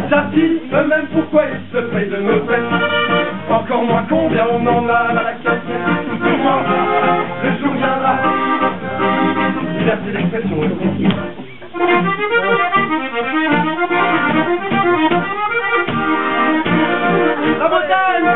J'affine eux-mêmes pourquoi ils se prient de nos fêtes. Encore moins combien on en a à la cassette. Pour moi, le jour viendra. Liberté d'expression et de confiance. La montagne!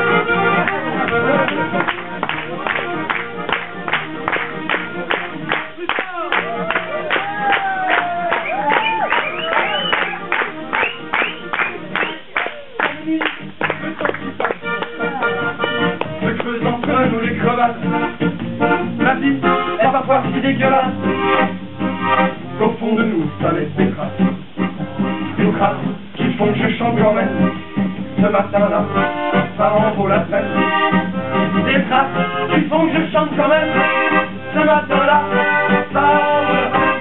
Le creux entre nous les crevasses. La vie est parfois si dégueulasse qu'au fond de nous ça laisse des traces. Des traces qui font que je chante quand même. Ce matin-là, ça en vaut la peine. Des traces qui font que je chante quand même. Ce matin-là, ça en vaut la peine.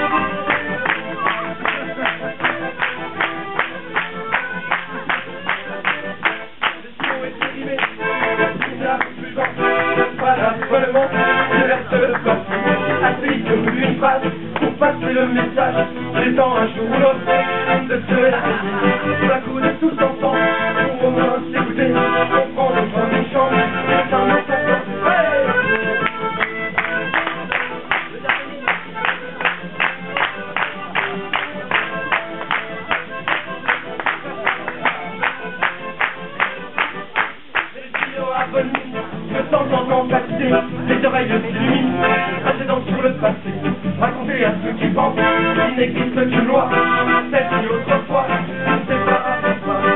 Follement, je verse le passé, applique une phrase pour passer le message. J'étends un jour ou l'autre de se réveiller, d'un coup de tous ensemble, pour au moins s'écouter, comprendre notre méchant, c'est un autre temps. De temps en temps passer, les oreilles s'illuminent, précédant sur le passé, raconter à ceux qui pensent qu'il n'existe qu'une loi, celle qui autrefois ne s'est pas appliquée.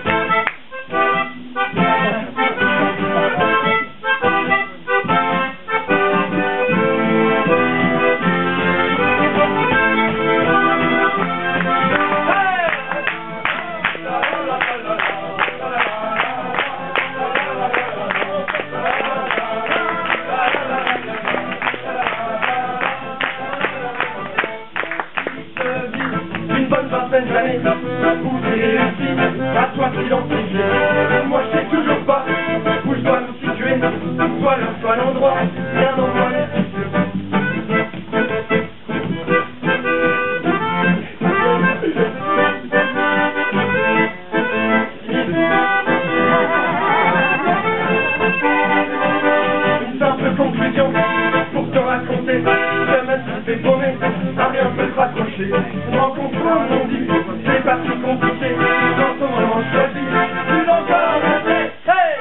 Une bonne vingtaine d'années où j'ai réussi à toi t'identifier. Moi je sais toujours pas où je dois me situer, soit l'heure, soit l'endroit, bien en moins les une simple conclusion pour te raconter, jamais tu t'es paumé, à rien peut te raccrocher. Une rencontre on dit, c'est pas si compliqué, dans ton moment choisi, tu vas encore rester. Hey!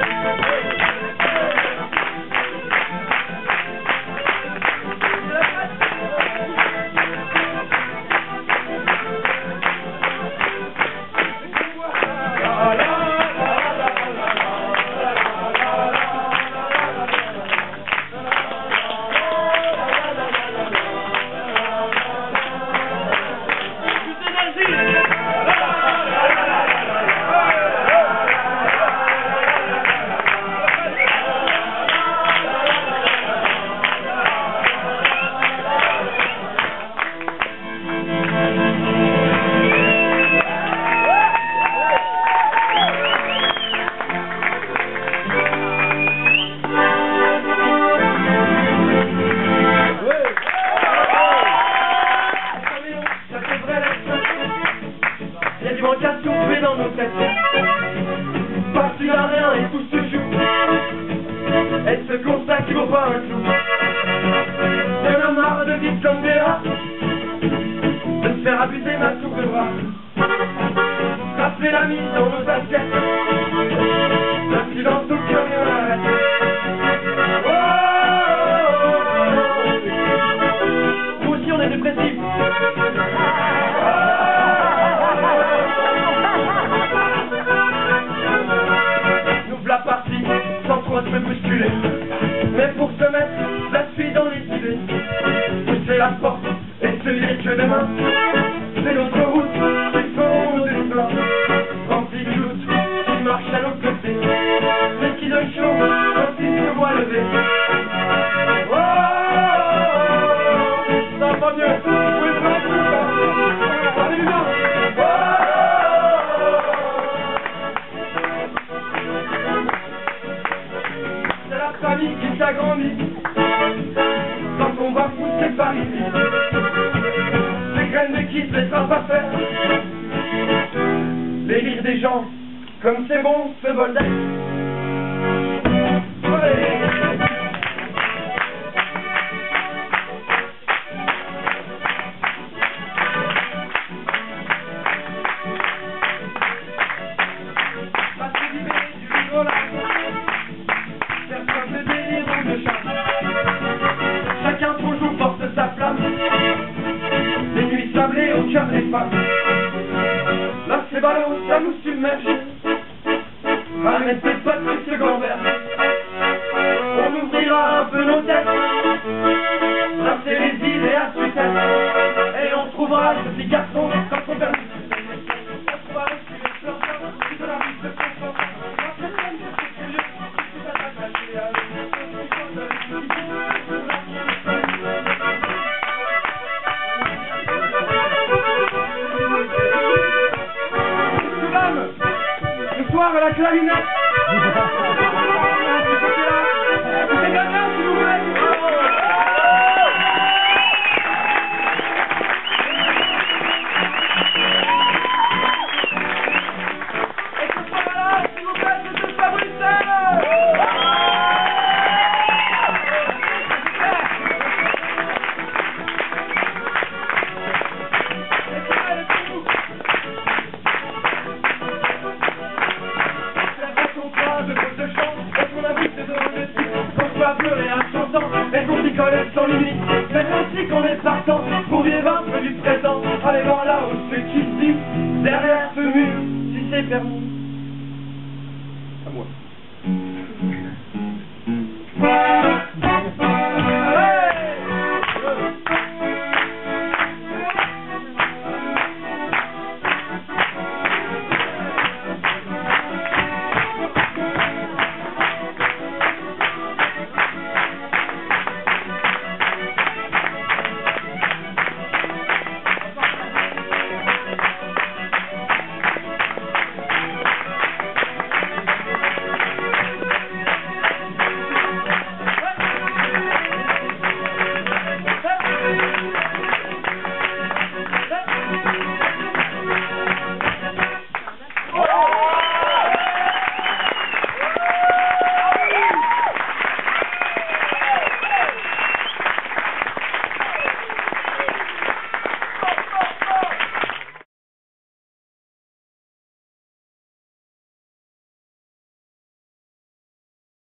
Il y a du manque à souffler dans nos têtes. Parti à rien et tout se joue. Et ce constat qui vaut pas un clou. Y'en a marre de vivre comme des rats, de se faire abuser ma tour de bras. Rappeler la mise dans nos assiettes, le silence au cœur et on arrête. Nous aussi on est dépressifs. La partie sans trop se bousculer, mais pour se mettre la suite dans les idées, pousser la porte et se dire que demain c'est notre route. des gens, comme c'est bon ce bol d'air. Ouais. Passer du chocolat, faire preuve de délire ou de charme. Chacun son jour porte sa flamme, les nuits sablées au cœur des femmes. Là c'est ballot, ça nous submerge. Arrêtez pas de ce gambert. On ouvrira un peu nos têtes, brasser les idées à sucette, et on trouvera ce petit garçon quand on perd. On trouvera aussi les plans de la vie de son sang. Ce soir à la clarinette. C'est gagnant si vous voulez. Et ce soir-là, s'il vous plaît, c'est ce Fabrice. Et qu'on s'y colle sans limite, mais aussi qu'on est partant pour vivre un peu du présent. Allez voir là-haut ceux qui se disent derrière ce mur, si c'est permis.